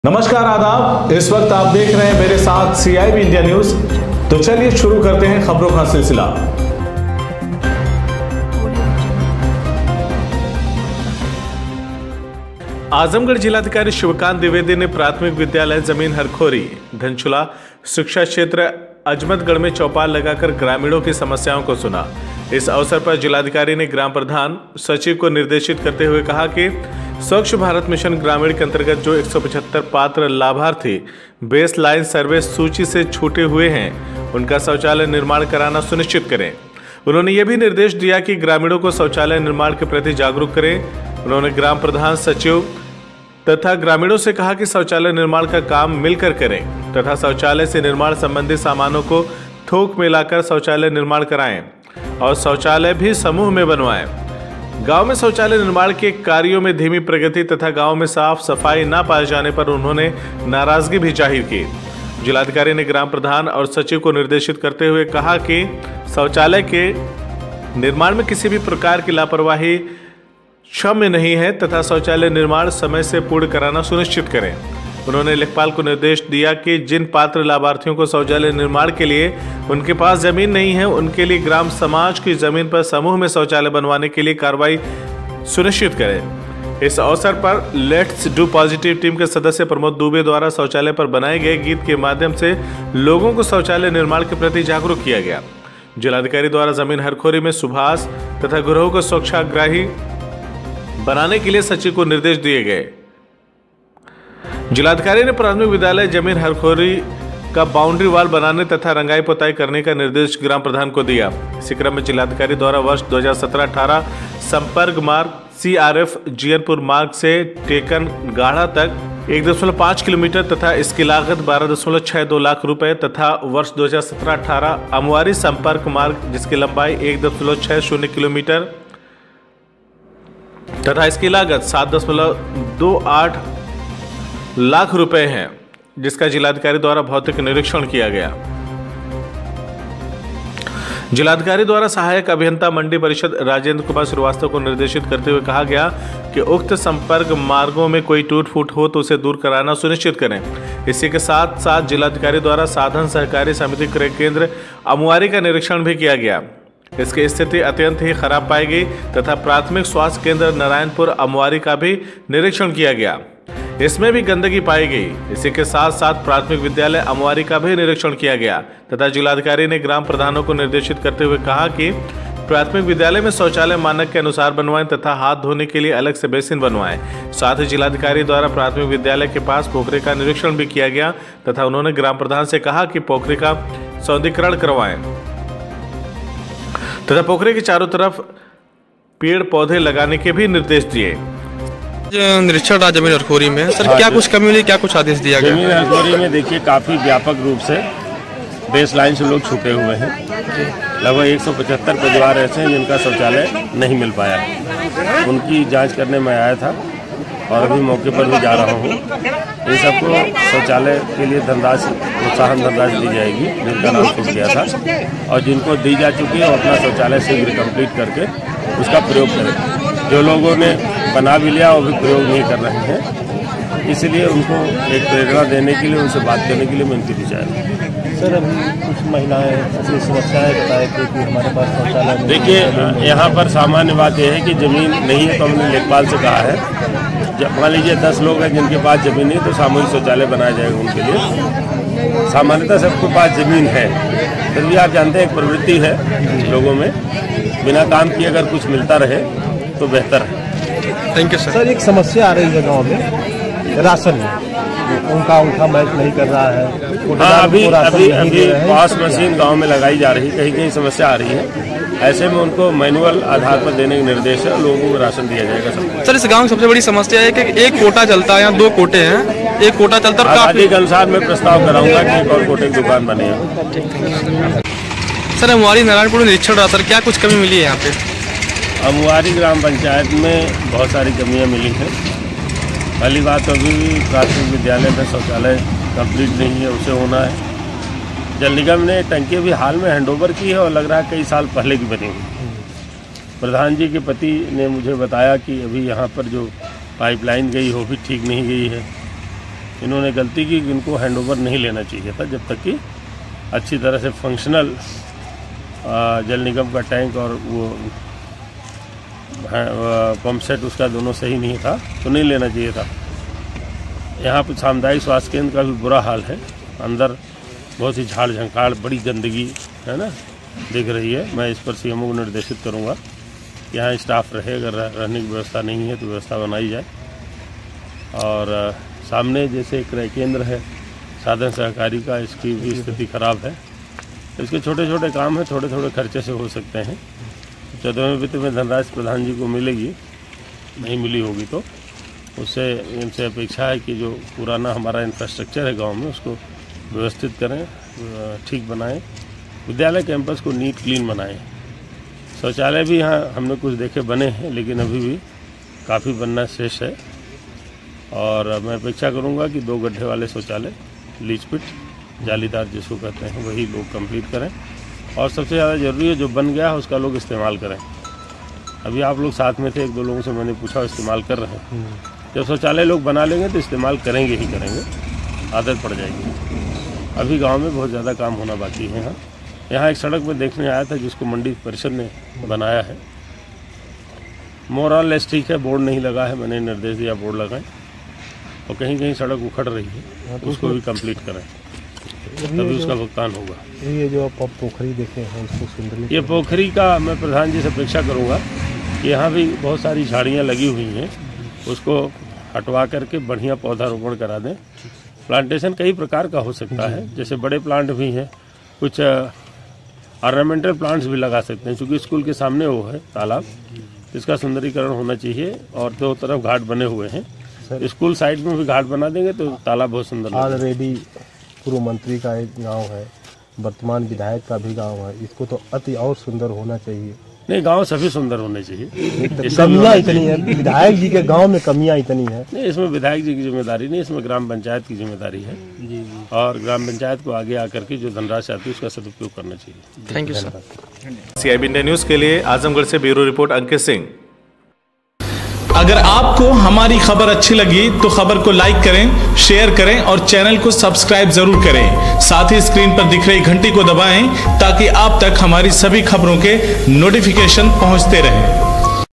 नमस्कार आदाब। इस वक्त आप देख रहे हैं मेरे साथ CIB इंडिया न्यूज। तो चलिए शुरू करते हैं खबरों का सिलसिला। आजमगढ़ जिलाधिकारी शिवकांत द्विवेदी ने प्राथमिक विद्यालय जमीन हरखोरी धनचुला शिक्षा क्षेत्र अजमतगढ़ में चौपाल लगाकर ग्रामीणों की समस्याओं को सुना। इस अवसर पर जिलाधिकारी ने ग्राम प्रधान सचिव को निर्देशित करते हुए कहा कि स्वच्छ भारत मिशन ग्रामीण के अंतर्गत जो 175 पात्र लाभार्थी बेस लाइन सर्वे सूची से छूटे हुए हैं उनका शौचालय निर्माण कराना सुनिश्चित करें। उन्होंने ये भी निर्देश दिया कि ग्रामीणों को शौचालय निर्माण के प्रति जागरूक करें। उन्होंने ग्राम प्रधान सचिव तथा ग्रामीणों से कहा कि शौचालय निर्माण का काम मिलकर करें तथा शौचालय से निर्माण संबंधी सामानों को थोक में लाकर शौचालय निर्माण कराएं और शौचालय भी समूह में बनवाएं। गांव में शौचालय निर्माण के कार्यों में धीमी प्रगति तथा गांव में साफ सफाई न पाए जाने पर उन्होंने नाराजगी भी जाहिर की। जिलाधिकारी ने ग्राम प्रधान और सचिव को निर्देशित करते हुए कहा कि शौचालय के निर्माण में किसी भी प्रकार की लापरवाही क्षम्य नहीं है तथा शौचालय निर्माण समय से पूर्ण कराना सुनिश्चित करें। उन्होंने लेखपाल को निर्देश दिया कि जिन पात्र लाभार्थियों को शौचालय निर्माण के लिए उनके पास जमीन नहीं है उनके लिए ग्राम समाज की जमीन पर समूह में शौचालय बनवाने के लिए कार्रवाई सुनिश्चित करें। इस अवसर पर लेट्स डू पॉजिटिव टीम के सदस्य प्रमोद दुबे द्वारा शौचालय पर बनाए गए गीत के माध्यम से लोगों को शौचालय निर्माण के प्रति जागरूक किया गया। जिलाधिकारी द्वारा जमीन हरखोरी में सुभाष तथा गुरु को स्वच्छाग्राही बनाने के लिए सचिव को निर्देश दिए गए। जिलाधिकारी ने प्राथमिक विद्यालय जमीन हरखोरी का बाउंड्री वाल बनाने तथा रंगाई पोताई करने का निर्देश ग्राम प्रधान को दिया। इसी क्रम में जिलाधिकारी द्वारा वर्ष 2017-18 संपर्क मार्ग CRF जियनपुर मार्ग से टेकन गाढ़ा तक 1.5 किलोमीटर तथा इसकी लागत 12.62 लाख रुपए तथा वर्ष 2017-18 अमवारी संपर्क मार्ग जिसकी लंबाई 1.60 किलोमीटर तथा इसकी लागत 7.28 लाख रुपए हैं, जिसका जिलाधिकारी द्वारा भौतिक निरीक्षण किया गया। जिलाधिकारी द्वारा सहायक अभियंता मंडी परिषद राजेंद्र कुमार श्रीवास्तव को निर्देशित करते हुए कहा गया कि उक्त संपर्क मार्गों में कोई टूट फूट हो तो उसे दूर कराना सुनिश्चित करें। इसी के साथ साथ जिलाधिकारी द्वारा साधन सहकारी समिति क्रय केंद्र अमुआरी का निरीक्षण भी किया गया। इसकी स्थिति अत्यंत ही खराब पाई गई तथा प्राथमिक स्वास्थ्य केंद्र नारायणपुर अमुआरी का भी निरीक्षण किया गया, इसमें भी गंदगी पाई गई। इसी के साथ साथ प्राथमिक विद्यालय अमुआरी का भी निरीक्षण किया गया तथा जिलाधिकारी ने ग्राम प्रधानों को निर्देशित करते हुए कहा कि प्राथमिक विद्यालय में शौचालय मानक के अनुसार बनवाएं तथा हाथ धोने के लिए अलग से बेसिन बनवाएं। साथ ही जिलाधिकारी द्वारा प्राथमिक विद्यालय के पास पोखरे का निरीक्षण भी किया गया तथा उन्होंने ग्राम प्रधान से कहा कि पोखरे का सौंदर्यीकरण करवाएं तथा पोखरे के चारों तरफ पेड़ पौधे लगाने के भी निर्देश दिए। निरीक्षण रहा जमीन हरखोरी में सर, क्या कुछ कमी मिली, क्या कुछ आदेश दिया गया? जमीन हरखोरी में देखिए काफ़ी व्यापक रूप से बेस लाइन से लोग छूटे हुए हैं। लगभग 175 परिवार ऐसे हैं जिनका शौचालय नहीं मिल पाया। उनकी जांच करने में आया था और अभी मौके पर भी जा रहा हूँ। इन सबको शौचालय के लिए धनराशि प्रोत्साहन धनराशि दी जाएगी जिनका नाम छूट गया था, और जिनको दी जा चुकी है वो अपना शौचालय शीघ्र कंप्लीट करके उसका प्रयोग करें। जो लोगों ने बना भी लिया वो भी प्रयोग नहीं कर रहे हैं, इसलिए उनको एक प्रेरणा देने के लिए उनसे बात करने के लिए मैं उनकी दिशा है। सर अभी कुछ महिलाएं ऐसी समस्याएं बताए थे कि हमारे पास शौचालय। देखिए यहाँ पर सामान्य बात यह है कि ज़मीन नहीं है तो हमने लेखपाल से कहा है जब मान लीजिए 10 लोग हैं जिनके पास ज़मीन नहीं तो सामूहिक शौचालय बनाया जाएगा उनके लिए। सामान्यतः सबके पास ज़मीन है, फिर भी आप जानते हैं एक प्रवृत्ति है लोगों में, बिना काम किए अगर कुछ मिलता रहे तो बेहतर है। Thank you sir. सर एक समस्या आ रही है गांव में राशन में, उनका मैच नहीं कर रहा है। हाँ, अभी पास मशीन गांव में लगाई जा रही, कहीं कहीं समस्या आ रही है। ऐसे में उनको मैनुअल आधार पर देने का निर्देश है, लोगों को राशन दिया जाएगा। सर इस गांव की सबसे बड़ी समस्या है कि एक कोटा चलता है, यहाँ 2 कोटे हैं, एक कोटा चलता है। आबादी के अनुसार मैं प्रस्ताव कराऊंगा कि एक और कोटे की दुकान बने। सर अमुआरी नारायणपुर निरीक्षण रहा सर, क्या कुछ कमी मिली है यहाँ पे? अमुआरी ग्राम पंचायत में बहुत सारी कमियां मिली हैं। पहली बात तो अभी भी प्राथमिक विद्यालय में शौचालय कंप्लीट नहीं है, उसे होना है। जल निगम ने टंकी भी हाल में हैंडओवर की है और लग रहा है कई साल पहले की बनी हुई। प्रधान जी के पति ने मुझे बताया कि अभी यहाँ पर जो पाइपलाइन गई वो भी ठीक नहीं गई है। इन्होंने गलती की कि इनको हैंडओवर नहीं लेना चाहिए था जब तक कि अच्छी तरह से फंक्शनल जल निगम का टैंक और वो पंप सेट उसका दोनों सही नहीं था, तो नहीं लेना चाहिए था। यहाँ पर सामुदायिक स्वास्थ्य केंद्र का भी बुरा हाल है, अंदर बहुत ही झाड़ झंकाड़, बड़ी गंदगी है ना दिख रही है। मैं इस पर सीएमओ को निर्देशित करूँगा, यहाँ स्टाफ रहे, अगर रहने की व्यवस्था नहीं है तो व्यवस्था बनाई जाए। और सामने जैसे क्रय केंद्र है साधन सहकारी का, इसकी भी स्थिति खराब है। इसके छोटे छोटे काम हैं, थोड़े थोड़े खर्चे से हो सकते हैं। 14वें वित्त में धनराशि प्रधान जी को मिलेगी, नहीं मिली होगी तो उससे इनसे अपेक्षा है कि जो पुराना हमारा इंफ्रास्ट्रक्चर है गांव में उसको व्यवस्थित करें, ठीक बनाएं, विद्यालय कैंपस को नीट क्लीन बनाएं। शौचालय भी यहाँ हमने कुछ देखे बने हैं, लेकिन अभी भी काफ़ी बनना शेष है। और मैं अपेक्षा करूँगा कि 2 गड्ढे वाले शौचालय, लीच पिट, जालीदार जिसको कहते हैं, वही लोग कंप्लीट करें। और सबसे ज़्यादा ज़रूरी है जो बन गया है उसका लोग इस्तेमाल करें। अभी आप लोग साथ में थे, 1-2 लोगों से मैंने पूछा, इस्तेमाल कर रहे हैं। जब शौचालय लोग बना लेंगे तो इस्तेमाल करेंगे ही करेंगे, आदत पड़ जाएगी। अभी गांव में बहुत ज़्यादा काम होना बाकी है। यहाँ एक सड़क में देखने आया था जिसको मंडी परिषद ने बनाया है, मोरल ठीक है, बोर्ड नहीं लगा है, मैंने निर्देश दिया बोर्ड लगाएं। और कहीं कहीं सड़क उखड़ रही है, उसको भी कंप्लीट करें, तभी उसका भुगतान होगा। ये जो आप पोखरी देखे हैं उसको सुंदर, ये पोखरी का मैं प्रधान जी से अपेक्षा करूँगा कि यहाँ भी बहुत सारी झाड़ियाँ लगी हुई हैं, उसको हटवा करके बढ़िया पौधारोपण करा दें। प्लांटेशन कई प्रकार का हो सकता है, जैसे बड़े प्लांट भी हैं, कुछ ऑर्नामेंटल प्लांट्स भी लगा सकते हैं, क्योंकि स्कूल के सामने वो है तालाब, इसका सुंदरीकरण होना चाहिए। और 2 तरफ घाट बने हुए हैं, स्कूल साइड में भी घाट बना देंगे तो तालाब बहुत सुंदर। ऑलरेडी पूर्व मंत्री का एक गांव है, वर्तमान विधायक का भी गांव है, इसको तो अति और सुंदर होना चाहिए। नहीं, गांव सभी सुंदर होने चाहिए। कमियां इतनी है, विधायक जी के गांव में कमियां इतनी है। नहीं, इसमें विधायक जी की जिम्मेदारी नहीं, इसमें ग्राम पंचायत की जिम्मेदारी है। जी। और ग्राम पंचायत को आगे आकर के जो धनराशि आती है उसका सदुपयोग करना चाहिए। Thank you sir. CIB India news के लिए आजमगढ़ से ब्यूरो रिपोर्ट अंकित सिंह। अगर आपको हमारी खबर अच्छी लगी तो खबर को लाइक करें, शेयर करें और चैनल को सब्सक्राइब जरूर करें। साथ ही स्क्रीन पर दिख रही घंटी को दबाएं ताकि आप तक हमारी सभी खबरों के नोटिफिकेशन पहुंचते रहें।